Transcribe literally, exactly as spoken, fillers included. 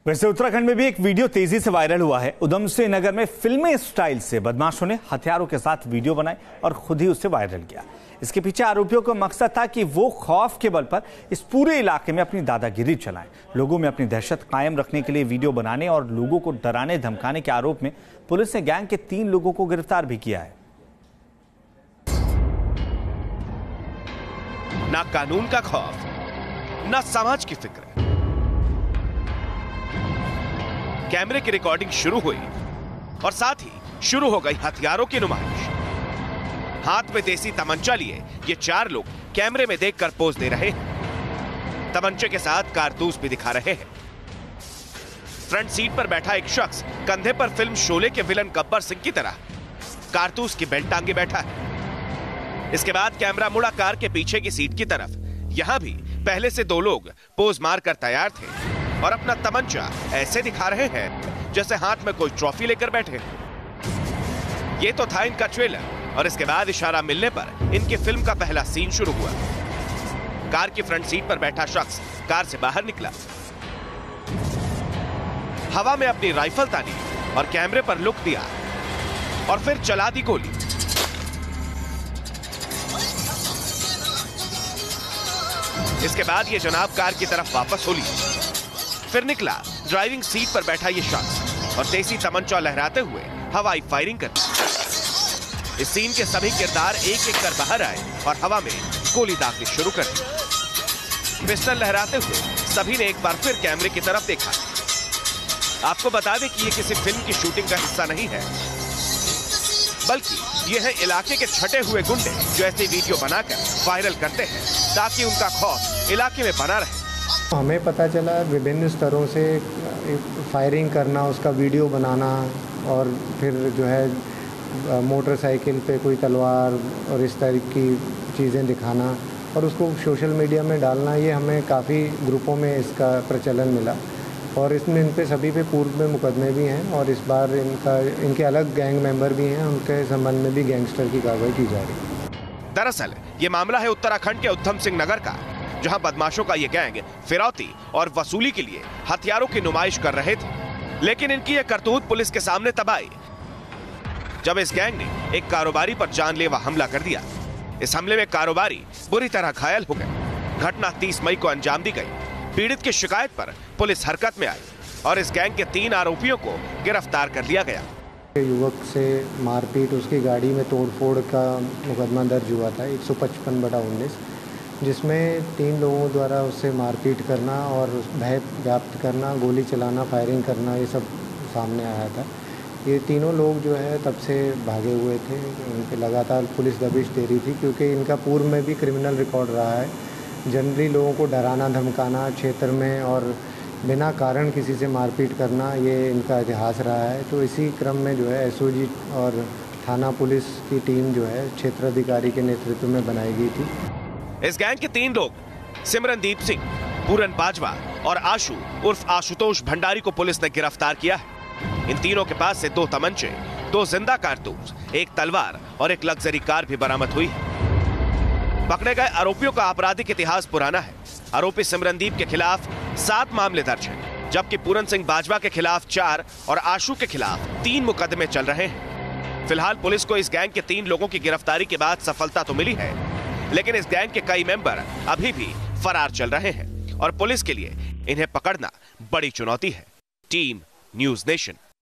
वैसे उत्तराखंड में भी एक वीडियो तेजी से वायरल हुआ है। उधम सिंह नगर में फिल्मी स्टाइल से बदमाशों ने हथियारों के साथ वीडियो बनाई और खुद ही उसे वायरल किया। इसके पीछे आरोपियों का मकसद था कि वो खौफ के बल पर इस पूरे इलाके में अपनी दादागिरी चलाएं। लोगों में अपनी दहशत कायम रखने के लिए वीडियो बनाने और लोगों को डराने धमकाने के आरोप में पुलिस ने गैंग के तीन लोगों को गिरफ्तार भी किया है। ना कानून का खौफ, ना समाज की फिक्र। कैमरे की रिकॉर्डिंग शुरू हुई और साथ ही शुरू हो गई हथियारों की नुमाइश। हाथ में देसी तमंचा लिए ये चार लोग कैमरे में देखकर पोज दे रहे हैं। तमंचे के साथ कारतूस भी दिखा रहे हैं। फ्रंट सीट पर बैठा एक शख्स कंधे पर फिल्म शोले के विलन गब्बर सिंह की तरह कारतूस की बेल्ट टांगे बैठा है। इसके बाद कैमरा मुड़ा कार के पीछे की सीट की तरफ। यहां भी पहले से दो लोग पोज मारकर तैयार थे और अपना तमंचा ऐसे दिखा रहे हैं जैसे हाथ में कोई ट्रॉफी लेकर बैठे। ये तो था इनका ट्रेलर और इसके बाद इशारा मिलने पर इनकी फिल्म का पहला सीन शुरू हुआ। कार की फ्रंट सीट पर बैठा शख्स कार से बाहर निकला, हवा में अपनी राइफल तानी और कैमरे पर लुक दिया और फिर चला दी गोली। इसके बाद ये जनाब कार की तरफ वापस हो ली। फिर निकला ड्राइविंग सीट पर बैठा ये शख्स और देसी तमंचा लहराते हुए हवाई फायरिंग कर। इस सीन के सभी किरदार एक एक कर बाहर आए और हवा में गोली दागनी शुरू कर दी। पिस्टल लहराते हुए सभी ने एक बार फिर कैमरे की तरफ देखा। आपको बता दें कि ये किसी फिल्म की शूटिंग का हिस्सा नहीं है, बल्कि ये है इलाके के छटे हुए गुंडे जो ऐसे वीडियो बनाकर वायरल करते हैं ताकि उनका खौफ इलाके में बना रहे। हमें पता चला विभिन्न स्तरों से फायरिंग करना, उसका वीडियो बनाना और फिर जो है मोटरसाइकिल पे कोई तलवार और इस तरह की चीज़ें दिखाना और उसको सोशल मीडिया में डालना, ये हमें काफ़ी ग्रुपों में इसका प्रचलन मिला और इसमें इन पे सभी पे पूर्व में मुकदमे भी हैं और इस बार इनका इनके अलग गैंग मेंबर भी हैं, उनके संबंध में भी गैंगस्टर की कार्रवाई की जा रही है। दरअसल ये मामला है उत्तराखंड के उधम सिंह नगर का, जहां बदमाशों का ये गैंग फिरौती और वसूली के लिए हथियारों की नुमाइश कर रहे थे। लेकिन इनकी ये करतूत पुलिस के सामने तब आई जब इस गैंग ने एक कारोबारी पर जानलेवा हमला कर दिया। इस हमले में कारोबारी बुरी तरह घायल हो गए। घटना तीस मई को अंजाम दी गई। पीड़ित की शिकायत पर पुलिस हरकत में आई और इस गैंग के तीन आरोपियों को गिरफ्तार कर लिया गया। युवक से मारपीट, उसकी गाड़ी में तोड़फोड़ का मुकदमा दर्ज हुआ था एक सौ पचपन बटा उन्नीस, जिसमें तीन लोगों द्वारा उससे मारपीट करना और भय व्याप्त करना, गोली चलाना, फायरिंग करना, ये सब सामने आया था। ये तीनों लोग जो है तब से भागे हुए थे। उन पर लगातार पुलिस दबिश दे रही थी क्योंकि इनका पूर्व में भी क्रिमिनल रिकॉर्ड रहा है। जनरली लोगों को डराना धमकाना क्षेत्र में और बिना कारण किसी से मारपीट करना, ये इनका इतिहास रहा है। तो इसी क्रम में जो है एसओजी और थाना पुलिस की टीम जो है क्षेत्राधिकारी के नेतृत्व में बनाई गई थी। इस गैंग के तीन लोग सिमरनदीप सिंह, पूरन बाजवा और आशु उर्फ आशुतोष भंडारी को पुलिस ने गिरफ्तार किया है। इन तीनों के पास से दो तमंचे, दो जिंदा कारतूस, एक तलवार और एक लग्जरी कार भी बरामद हुई है। पकड़े गए आरोपियों का आपराधिक इतिहास पुराना है। आरोपी सिमरनदीप के खिलाफ सात मामले दर्ज हैं, जबकि पूरन सिंह बाजवा के खिलाफ चार और आशु के खिलाफ तीन मुकदमे चल रहे हैं। फिलहाल पुलिस को इस गैंग के तीन लोगों की गिरफ्तारी के बाद सफलता तो मिली है, लेकिन इस गैंग के कई मेंबर अभी भी फरार चल रहे हैं और पुलिस के लिए इन्हें पकड़ना बड़ी चुनौती है। Team News nation.